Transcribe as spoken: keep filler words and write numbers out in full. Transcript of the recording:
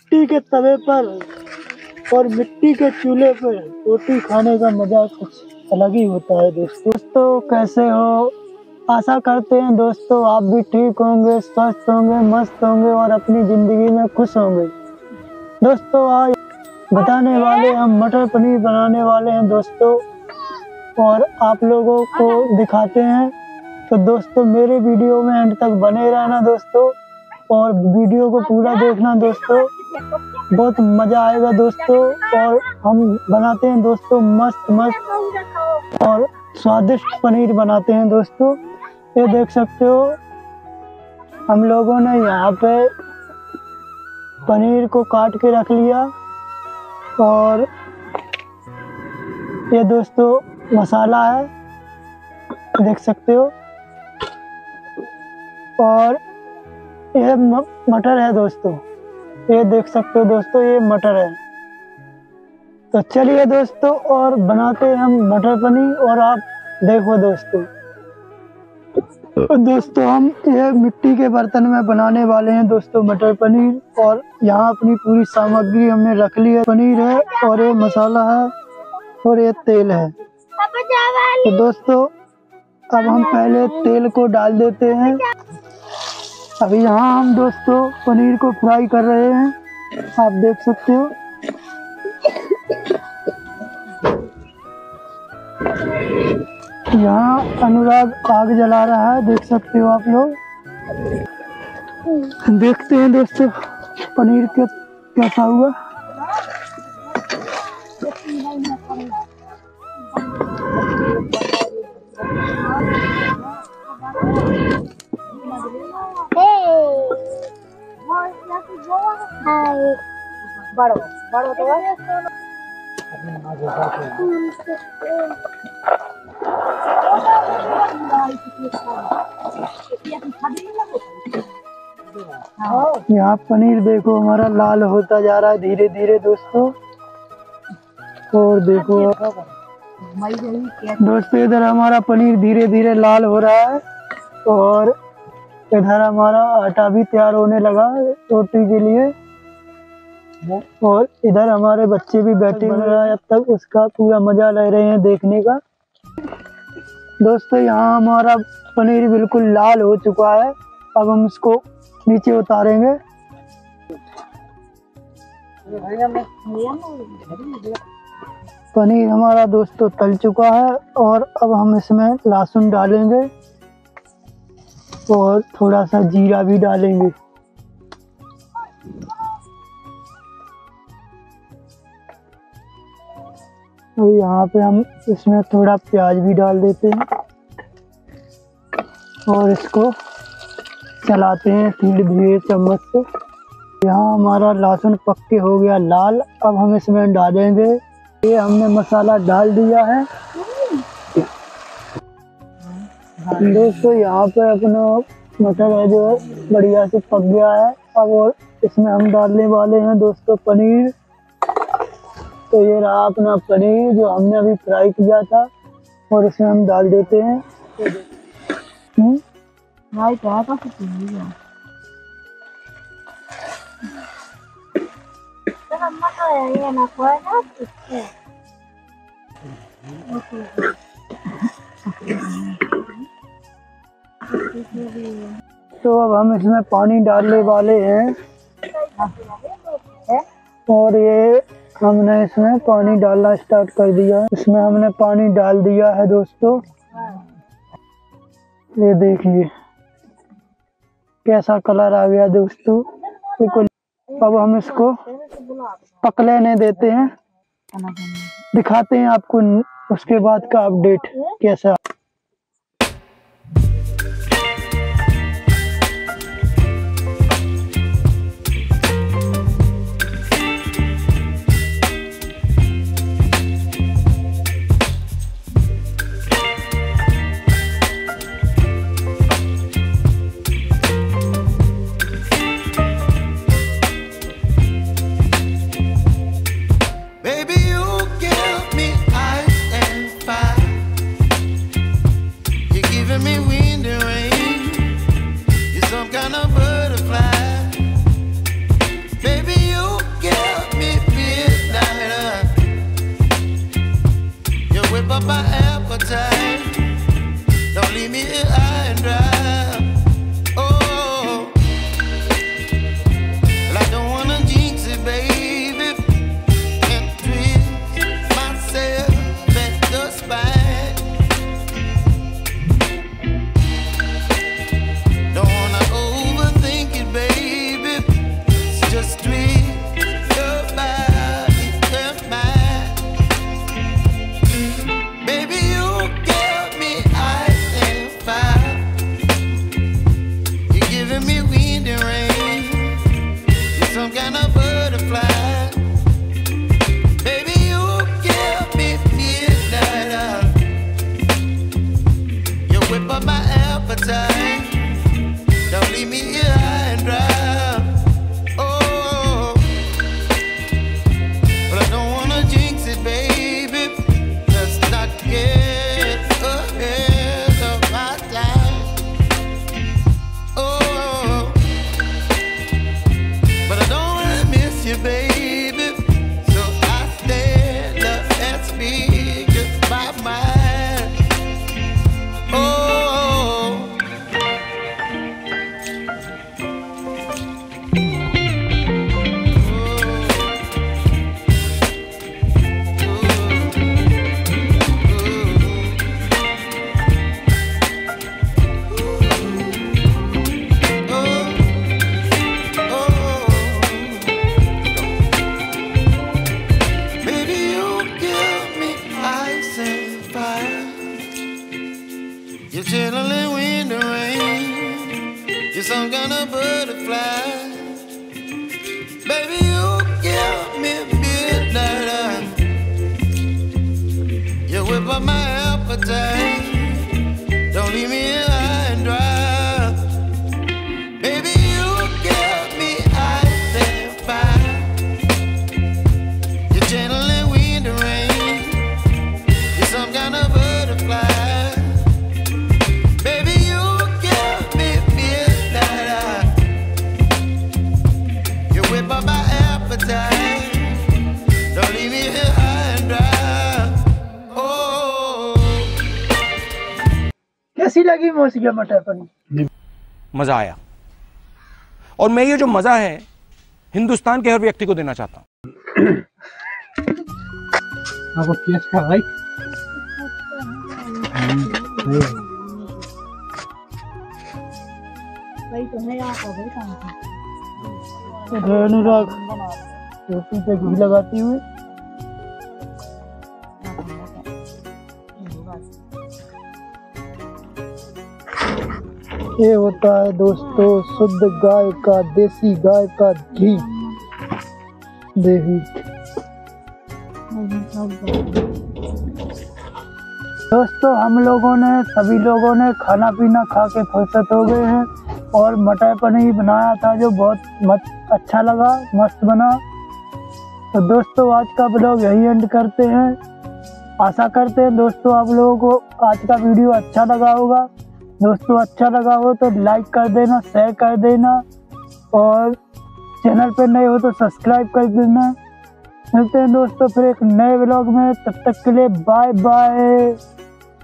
मिट्टी के तवे पर और मिट्टी के चूल्हे पर रोटी खाने का मजा कुछ अलग ही होता है दोस्तों। दोस्तों कैसे हो? आशा करते हैं दोस्तों आप भी ठीक होंगे, स्वस्थ होंगे, मस्त होंगे और अपनी जिंदगी में खुश होंगे। दोस्तों आज बताने वाले हम मटर पनीर बनाने वाले हैं दोस्तों, और आप लोगों को दिखाते हैं। तो दोस्तों मेरे वीडियो में एंड तक बने रहना दोस्तों, और वीडियो को पूरा देखना दोस्तों, बहुत मजा आएगा दोस्तों। और हम बनाते हैं दोस्तों मस्त मस्त और स्वादिष्ट पनीर बनाते हैं दोस्तों। ये देख सकते हो हम लोगों ने यहाँ पे पनीर को काट के रख लिया, और ये दोस्तों मसाला है देख सकते हो, और ये मटर है दोस्तों, ये देख सकते हो दोस्तों ये मटर है। तो चलिए दोस्तों और बनाते हैं हम मटर पनीर, और आप देखो दोस्तों। तो दोस्तों हम ये मिट्टी के बर्तन में बनाने वाले हैं दोस्तों मटर पनीर, और यहाँ अपनी पूरी सामग्री हमने रख ली है। पनीर है और ये मसाला है और ये तेल है। तो दोस्तों अब हम पहले तेल को डाल देते हैं। अभी यहाँ हम दोस्तों पनीर को फ्राई कर रहे हैं, आप देख सकते हो। यहाँ अनुराग आग जला रहा है, देख सकते हो आप लोग। देखते हैं दोस्तों पनीर के कैसा हुआ। बड़ो बड़ो तो यहाँ पनीर देखो हमारा लाल होता जा रहा है धीरे धीरे दोस्तों। और देखो दोस्तों इधर हमारा पनीर धीरे धीरे लाल हो रहा है, और इधर हमारा आटा भी तैयार होने लगा रोटी के लिए, और इधर हमारे बच्चे भी बैठे हुए हैं, अब तक उसका पूरा मजा ले रहे हैं देखने का। दोस्तों यहाँ हमारा पनीर बिल्कुल लाल हो चुका है, अब हम इसको नीचे उतारेंगे। पनीर हमारा दोस्तों तल चुका है, और अब हम इसमें लहसुन डालेंगे और थोड़ा सा जीरा भी डालेंगे। और यहाँ पे हम इसमें थोड़ा प्याज भी डाल देते हैं, और इसको चलाते हैं धीरे धीरे चम्मच से। यहाँ हमारा लहसुन पक्के हो गया लाल, अब हम इसमें डालेंगे। ये हमने मसाला डाल दिया है दोस्तों। यहाँ पे अपना मटर है जो बढ़िया से पक गया है, अब और इसमें हम डालने वाले हैं दोस्तों पनीर। तो ये रहा अपना पनीर जो हमने अभी फ्राई किया था, और इसमें हम डाल देते हैं। हम्म तो अब हम इसमें पानी डालने वाले हैं, और ये हमने इसमें पानी डालना स्टार्ट कर दिया है। इसमें हमने पानी डाल दिया है दोस्तों, ये देखिए कैसा कलर आ गया दोस्तों बिल्कुल। अब हम इसको पक लेने देते हैं, दिखाते हैं आपको उसके बाद का अपडेट कैसा। Baby, you give me ice and fire. appetite. Don't leave me here high and dry. Oh. कैसी लगी मौसी का मटर पनीर? मजा आया, और मैं ये जो मजा है हिंदुस्तान के हर व्यक्ति को देना चाहता हूँ। आपको टेस्ट का भाई वही तो है आप अभी कहाँ अनुराग रोटी पे घी लगाती हुई ये होता है दोस्तों शुद्ध गाय का, देसी गाय का घी। देवी दोस्तों हम लोगों ने सभी लोगों ने खाना पीना खा के फुर्सत हो गए हैं और मटर पनीर बनाया था जो बहुत मत अच्छा लगा, मस्त बना। तो दोस्तों आज का ब्लॉग यही एंड करते हैं। आशा करते हैं दोस्तों आप लोगों को आज का वीडियो अच्छा लगा होगा। दोस्तों अच्छा लगा हो तो लाइक कर देना, शेयर कर देना और चैनल पे नए हो तो सब्सक्राइब कर देना। मिलते हैं दोस्तों फिर एक नए ब्लॉग में, तब तक के लिए बाय बाय।